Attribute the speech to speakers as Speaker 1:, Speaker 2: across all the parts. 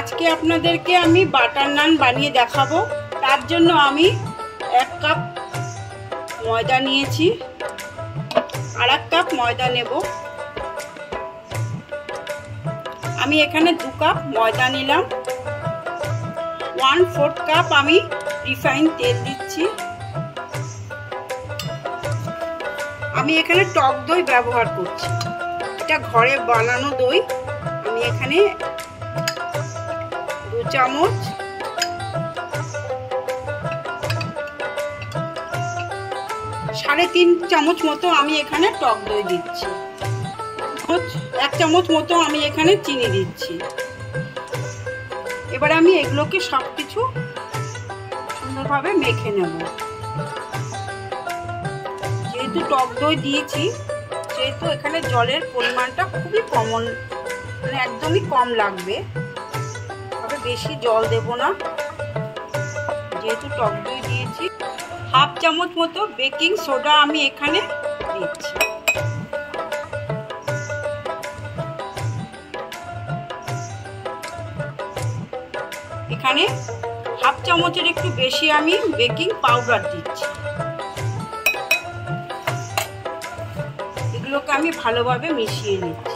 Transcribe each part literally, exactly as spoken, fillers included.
Speaker 1: আজকে আপনাদেরকে আমি বাটার নান বানিয়ে দেখাবো। তার জন্য আমি এক কাপ ময়দা নিয়েছি, আর এক কাপ ময়দা নেব। আমি এখানে দু কাপ ময়দা নিলাম। ওয়ান ফোর্থ কাপ আমি রিফাইন তেল দিচ্ছি। আমি এখানে টক দই ব্যবহার করছি, এটা ঘরে বানানো দই। আমি এখানে দু চামচ সাড়ে তিন চামচ মতো আমি এখানে টক দই দিচ্ছি। এক চামচ মতো আমি এখানে চিনি দিচ্ছি। এবার আমি এগুলোকে সবকিছু সুন্দরভাবে মেখে নেব। যেহেতু টক দই দিয়েছি, সেহেতু এখানে জলের পরিমাণটা খুবই কমন, মানে একদমই কম লাগবে, তবে বেশি জল দেব না। যেহেতু টক দই দিয়েছি, হাফ চামচ মতো বেকিং সোডা আমি এখানে দিচ্ছি। এখানে হাফ চামচের একটু বেশি আমি বেকিং পাউডার দিচ্ছি। এগুলোকে আমি ভালোভাবে মিশিয়ে নিচ্ছি।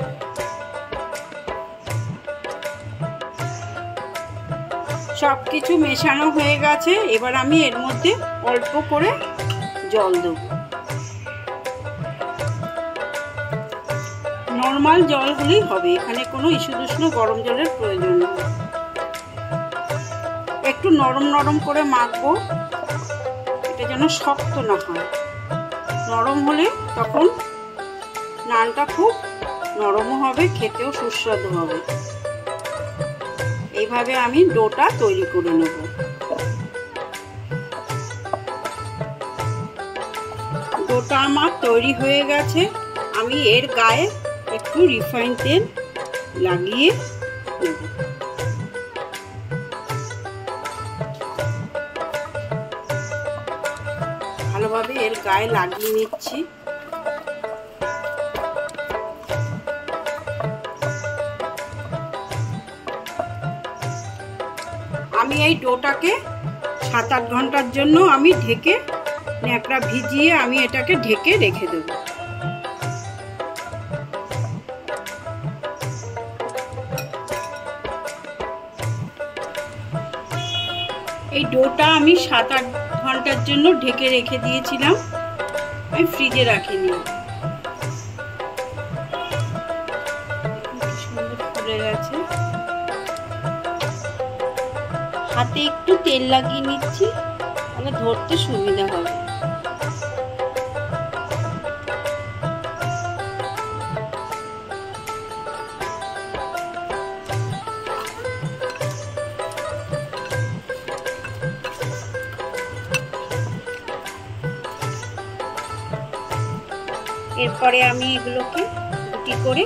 Speaker 1: সবকিছু মেশানো হয়ে গেছে। এবার আমি এর মধ্যে অল্প করে জল দেব। নর্মাল জল হলেই হবে, এখানে কোনো ইসুদুষ্ণ গরম জলের প্রয়োজন নেই। একটু নরম নরম করে মাখবো, এটা যেন শক্ত না হয়। নরম হলে তখন নানটা খুব নরমও হবে, খেতেও সুস্বাদু হবে। এইভাবে আমি ডোটা তৈরি করে নেব। ডোটা আমার তৈরি হয়ে গেছে। আমি এর গায়ে একটু রিফাইন তেল লাগিয়ে নেব। ভালোভাবে এর গায়ে লাগিয়ে নিচ্ছি। আমি এই ডোটাকে সাত আট ঘন্টার জন্য আমি ঢেকে ন্যাকড়া ভিজিয়ে আমি এটাকে ঢেকে রেখে দেব। এই ডোটা আমি সাত আট ঘন্টার জন্য ঢেকে রেখে দিয়েছিলাম, আমি ফ্রিজে রাখিনি। সুন্দর ফুলে গেছে। হাতে একটু তেল লাগিয়ে নিচ্ছি, তাহলে ধরতে সুবিধা হবে। এরপরে আমি এগুলোকে রুটি করে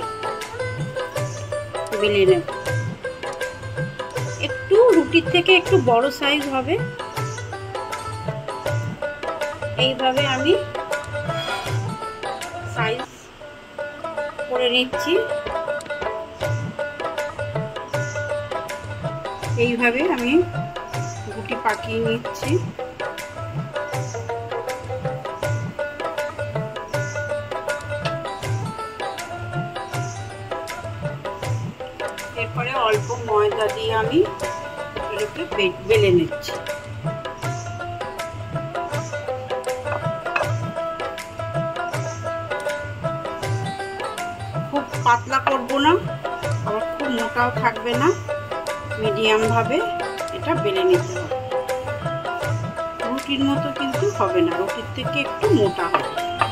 Speaker 1: বেলে নেব। একটু রুটির থেকে একটু বড় সাইজ হবে। এইভাবে আমি সাইজ করে নিচ্ছি। এইভাবে আমি রুটি পাকিয়ে নিচ্ছি। এরপরে অল্প ময়দা দিয়ে আমি এগুলোকে বেলে নিচ্ছি। খুব পাতলা করব না, আবার খুব মোটাও থাকবে না, মিডিয়াম ভাবে এটা বেলে নিতে হবে। রুটির মতো কিন্তু হবে না, রুটির থেকে একটু মোটা হবে।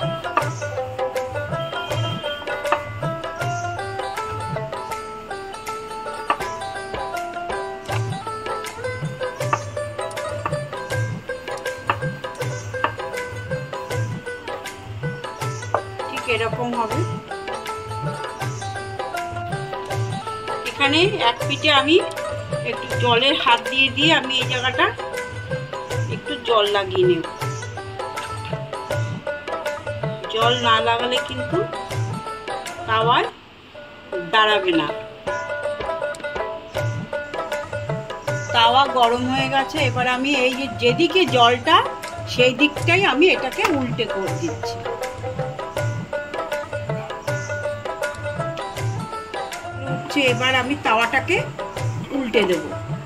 Speaker 1: এরকম হবে। এখানে এক পিঠে আমি একটু জলের হাত দিয়ে দিয়ে আমি এই জায়গাটা একটু জল লাগিয়ে নেব। জল না লাগালে কিন্তু তাওয়ায় দাঁড়াবে না। তাওয়া গরম হয়ে গেছে। এবার আমি এই যে যেদিকে জলটা সেই দিকটাই আমি এটাকে উল্টে করে দিচ্ছি। উঠছে, এবার আমি তাওয়াটাকে উল্টে দেব।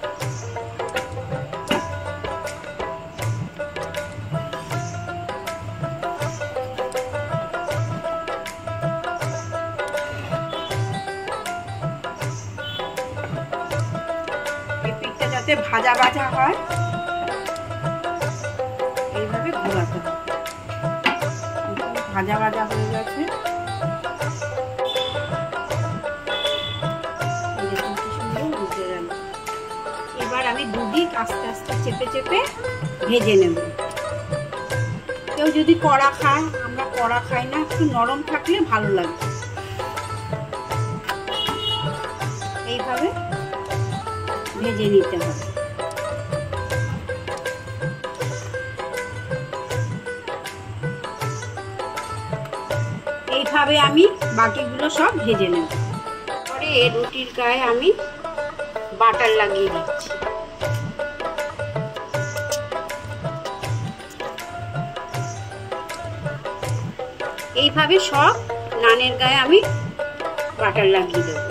Speaker 1: এই পিঠটা যাতে ভাজা ভাজা হয় এইভাবে ঘোরাতে হবে। ভাজা ভাজা হয়ে গেছে। এবার আমি দুদিক আস্তে আস্তে চেপে চেপে ভেজে নেব। কেউ যদি কড়া খায়, আমরা কড়া খাই না, একটু নরম থাকলে ভালো লাগে। এইভাবে ভেজে নিতে হবে। এইভাবে আমি বাকিগুলো সব ভেজে নেব। পরে এই রুটির গায়ে আমি বাটার লাগিয়ে দিচ্ছি। এইভাবে সব নানের গায়ে আমি বাটার লাগিয়ে দেবো।